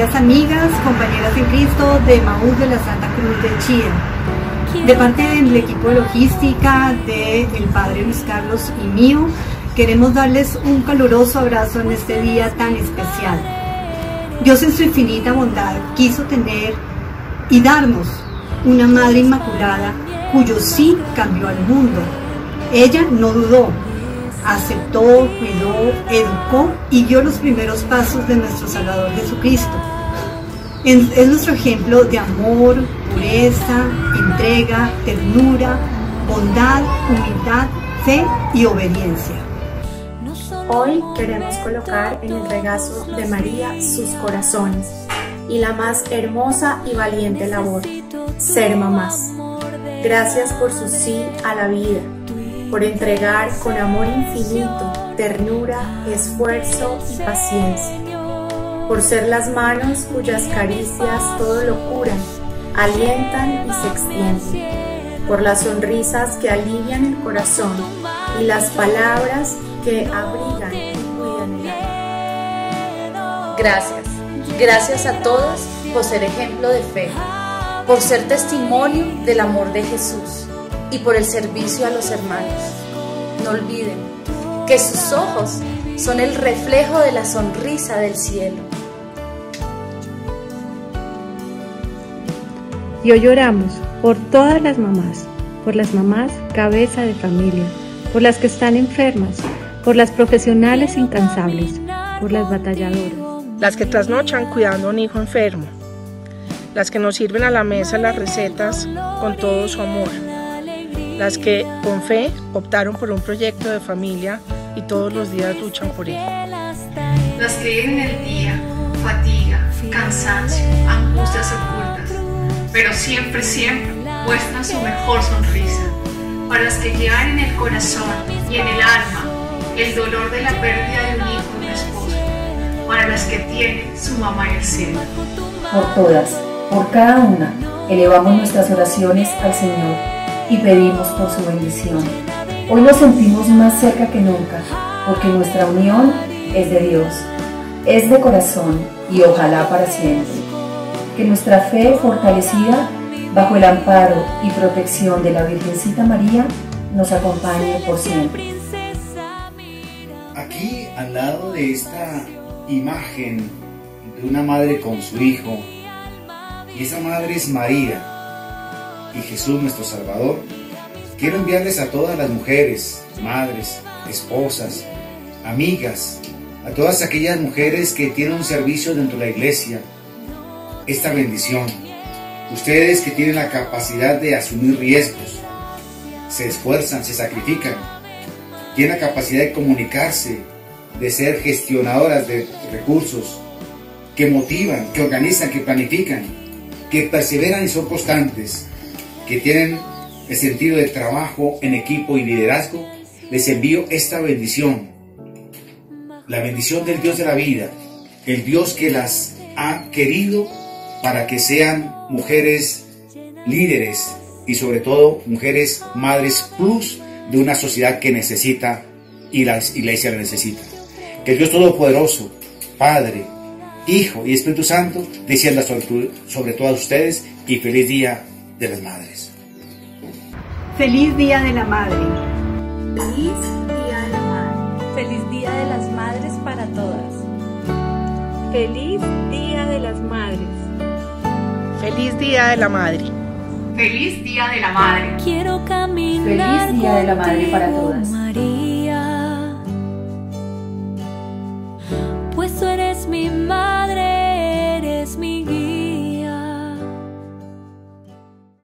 queridas amigas, compañeras en Cristo de Emaús de la Santa Cruz de Chía. De parte del equipo de logística del Padre Luis Carlos y mío, queremos darles un caluroso abrazo en este día tan especial. Dios en su infinita bondad quiso tener y darnos una Madre Inmaculada cuyo sí cambió al mundo. Ella no dudó, aceptó, cuidó, educó y dio los primeros pasos de nuestro Salvador Jesucristo. Es nuestro ejemplo de amor, pureza, entrega, ternura, bondad, humildad, fe y obediencia. Hoy queremos colocar en el regazo de María sus corazones y la más hermosa y valiente labor, ser mamás. Gracias por su sí a la vida, por entregar con amor infinito, ternura, esfuerzo y paciencia, por ser las manos cuyas caricias todo lo curan, alientan y se extienden, por las sonrisas que alivian el corazón y las palabras que abrigan y cuidan el alma. Gracias a todos por ser ejemplo de fe, por ser testimonio del amor de Jesús y por el servicio a los hermanos. No olviden que sus ojos son el reflejo de la sonrisa del cielo. Y hoy oramos por todas las mamás cabeza de familia, por las que están enfermas, por las profesionales incansables, por las batalladoras, las que trasnochan cuidando a un hijo enfermo, las que nos sirven a la mesa las recetas con todo su amor, las que con fe optaron por un proyecto de familia y todos los días luchan por él. Las que viven el día, fatiga, cansancio, angustias ocultas, pero siempre muestran su mejor sonrisa, para las que llevan en el corazón y en el alma el dolor de la pérdida de un hijo y un esposo, para las que tienen su mamá en el cielo. Por todas, por cada una, elevamos nuestras oraciones al Señor y pedimos por su bendición. Hoy nos sentimos más cerca que nunca, porque nuestra unión es de Dios, es de corazón y ojalá para siempre. Que nuestra fe fortalecida bajo el amparo y protección de la Virgencita María nos acompañe por siempre. Aquí, al lado de esta imagen de una madre con su hijo, y esa madre es María y Jesús nuestro Salvador, quiero enviarles a todas las mujeres, madres, esposas, amigas, a todas aquellas mujeres que tienen un servicio dentro de la iglesia, esta bendición. Ustedes que tienen la capacidad de asumir riesgos, se esfuerzan, se sacrifican, tienen la capacidad de comunicarse, de ser gestionadoras de recursos, que motivan, que organizan, que planifican, que perseveran y son constantes, que tienen el sentido de trabajo en equipo y liderazgo. Les envío esta bendición, la bendición del Dios de la vida, el Dios que las ha querido para que sean mujeres líderes y sobre todo mujeres madres plus de una sociedad que necesita y la iglesia la necesita. Que el Dios Todopoderoso, Padre, Hijo y Espíritu Santo descienda sobre todas ustedes y feliz Día de las Madres. Feliz Día de la Madre. Feliz Día de la Madre. Feliz Día de las Madres para todas. Feliz Día de las Madres. Feliz Día de la Madre. Feliz Día de la Madre. Quiero caminar. Feliz Día de la Madre para todas. María, pues tú eres mi madre.